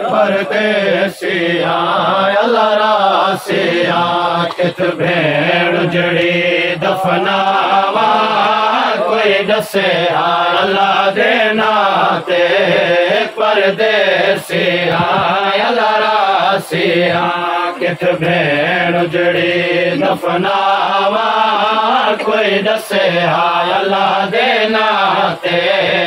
परदेसिया अल्लाह रासिया कित भेड़ जड़ी दफनावा कोई दसे अल्लाह देना ते परदेसिया अल्लाह रासिया कित भेड़ जड़ी दफनावा कोई दसे अल्लाह देना ते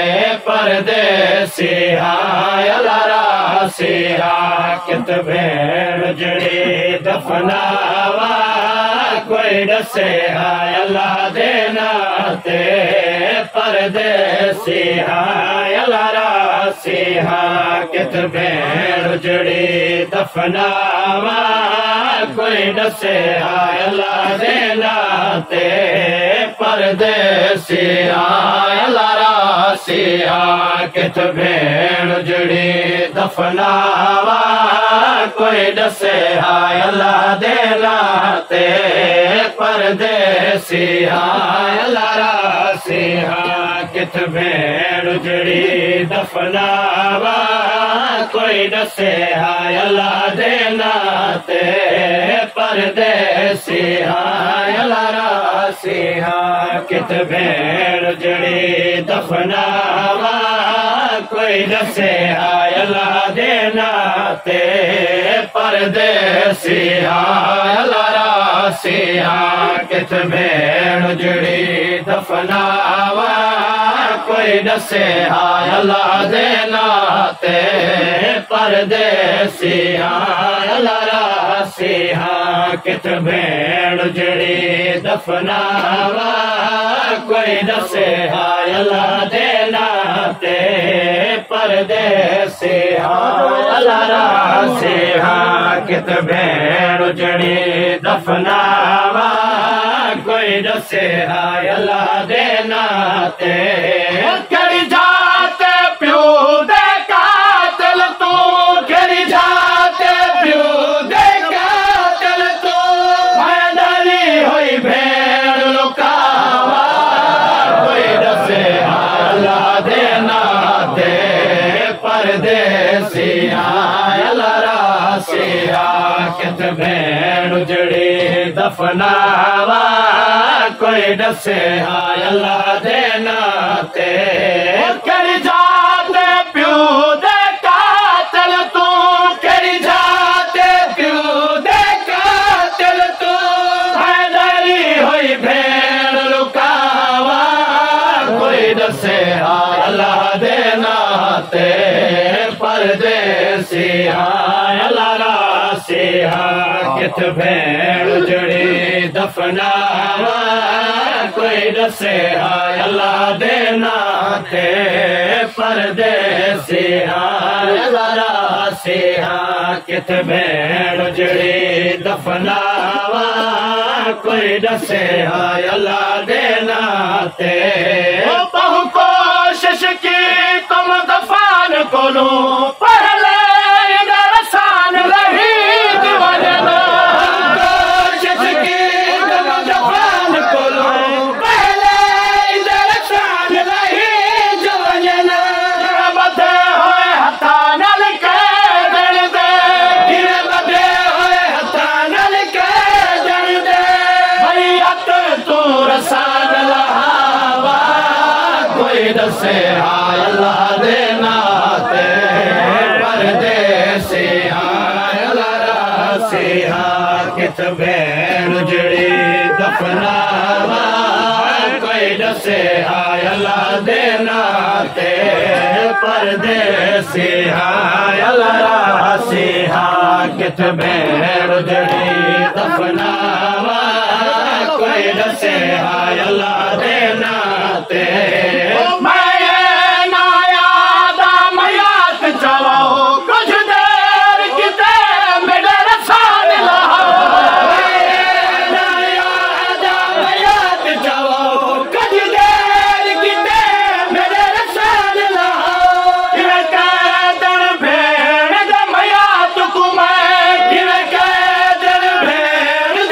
परदेसिया अल्लाह रासिया कित भेड़ जड़ी दफनावा कोई दसे अल्लाह देना ते परदेसिया अल्लाह रासिया कित भेड़ जड़ी दफनावा कोई दसे अल्लाह देना ते परदेसिया अल्लाह रासिया कित भेड़ जड़ी दफनावा कोई दसे अल्लाह देना ते परदेसिया अल्लाह रासिया कित भेड़ जड़ी दफनावा कोई दसे अल्लाह देना ते परदेसिया अल्लाह रासिया कित भेड़ जड़ी दफनावा कोई दसे अल्लाह देना ते परदेसिया अल्लाह रासिया कित भेड़ जड़ी दफनावा कोई दसे अल्लाह देना ते परदेसिया अल्लाह रासिया कित भेड़ जड़ी दफनावा कोई दसे अल्लाह देना ते परदेसिया अल्लाह रासिया कित भेड़ जड़ी दफनावा कोई दसे अल्लाह देना ते करी जाते प्यू दे कातिल तू करी जाते प्यू दे कातिल तू डरी हुई भेड़ लुकावा कोई दसे अल्लाह देना ते परदेसिया अल्लाह रासिया कित भेड़ जड़ी दफनावा कोई दसे अल्लाह देना ते करी जाते प्यू दे कातिल तू करी जाते प्यू दे कातिल तू डरी हुई भेड़ लुकावा कोई दसे अल्लाह देना ते परदेसिया अल्लाह रासिया कित भेड़ जड़ी दफनावा कोई दसे अल्लाह देना ते परदेसिया अल्लाह रासिया कित भेड़ जड़ी दफनावा कोई दसे अल्लाह देना ते बहु कोशिश की तुम दफान को लो पहले दरसान रही दीवाना कोशिश की तुम दफान को लो पहले दरसान रही जवाना बदे होए हथा नल के दण दे बदे होए हथा नल के दण दे भैयत तू रसान लहावा कोई दसे अल्लाह देना ते परदेसिया अल्लाह रासिया कित भेड़ जड़ी दफनावा कोई दसे अल्लाह देना ते परदेसिया अल्लाह रासिया कित भेड़ जड़ी दफनावा कोई दसे अल्लाह देना ते कुछ देर किते मेरे रसान लहा कुछ देर किते मेरे रसान लहा दन भेड़ द मयात कुमै भेड़ द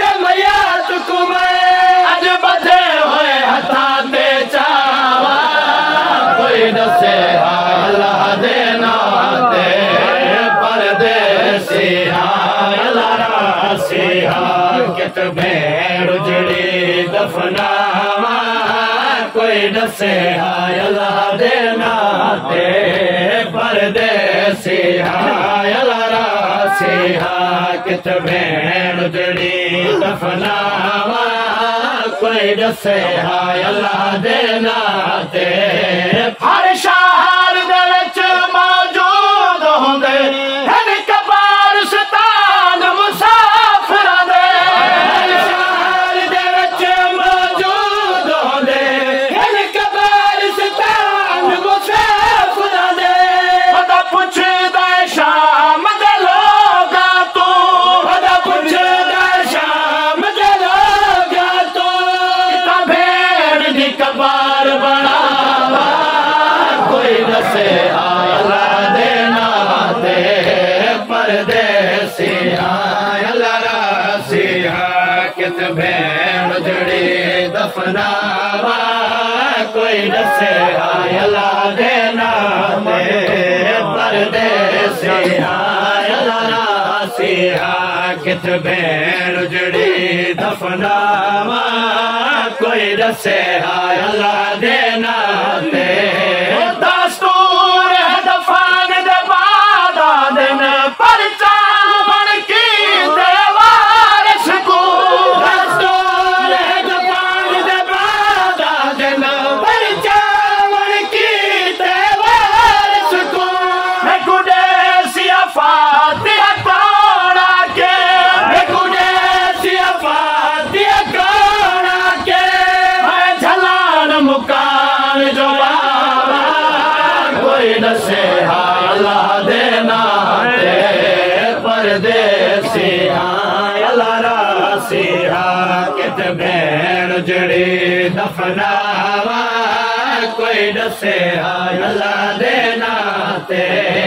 दसे हाय अल्लाह दे नाते परदेसी हाय अल्लाह रासी हा कित भेण जड़ी दफनावा कोई दसे हाय अल्लाह दे नाते हर शहर दे विच मौजूद होंदे हन कब्रिस्तान मुसाफिरां दे हर शहर दे विच मौजूद होंदे हन कब्रिस्तान मुसाफिरां दे पता पुछदा शाम दे लोगां तू पता पुछदा शाम दे लोगां तू किता भेड़ दी कबार बनावा कोई दसे हाय अल्लाह दे नाते परदेसी हाय अल्लाह रासी हा कित भेड़ जड़ी दफनावा कोई दसे हाय अल्लाह दे नाते परदेसी हाय अल्लाह रासी हा कित भेड़ जड़ी दफनावा कोई दसे हाय अल्लाह दे नाते दस्तूर है दफन दे बाद दिन परचा बन की देवार सकू दस्तूर है दफन दे बाद दिन परचा बन की देवार सकू मैं गुडे सिया फातिहा कोड़ा के मैं गुडे सिया फातिहा कोड़ा के मैं झलान मुकान जो बाबा कोई दसे हाय अल्लाह दे नाते परदेसी हाय अल्लाह रासी हा कित भेण जड़ी दफनावा कोई दसे हाय अल्लाह दे नाते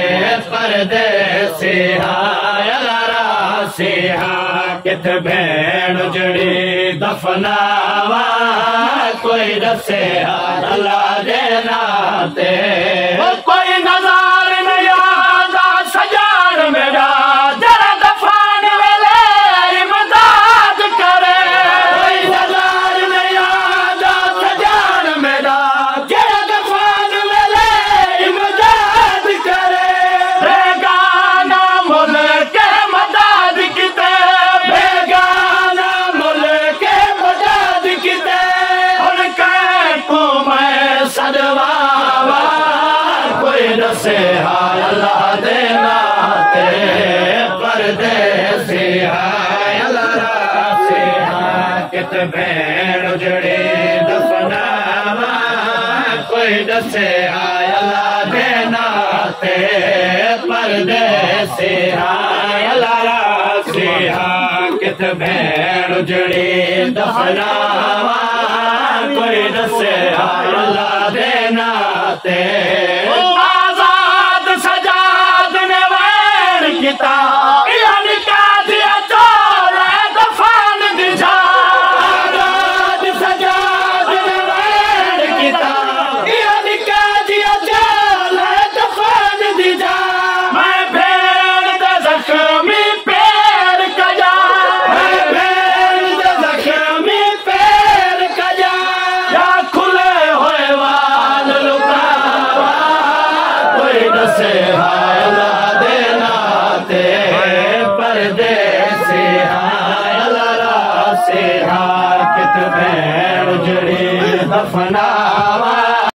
परदेसी हाय अल्लाह रासी हा कित भेण जड़ी दफनावा कोई दसे हाय अल्लाह दे नाते कोई नज़ार न याद सजान मेरा जरा दफन वेले इमदाद करे कोई नज़ार न याद सजान मेरा जरा दफन वेले इमदाद करे बेगाना मुल्क मदद किते बेगाना मुल्क मदद किते उनके को मैं सदवावा कोई दसे हाय अल्लाह दे नाते परदेसी हाय अल्लाह रासी हा कित भेण जड़ी दफनावा कोई दसे हाय अल्लाह दे नाते परदेसी हाय अल्लाह रासी हा कित भेण जड़ी दफनावा कोई दसे हाय अल्लाह दे नाते आजाद सजाद ने वैर किता यानी कादिया चोला दफन दिजा आजाद सजाद ने वैर किता यानी कादिया चोला दफन दिजा मैं भेड़ दे जख्मी पैर कजा मैं भेड़ दे जख्मी पैर कजा या खुले होए वाल लुकावा कोई दसे हाय अल्लाह दे नाते परदेसी हाय अल्लाह रासी हा कित भेण जड़ी दफनावा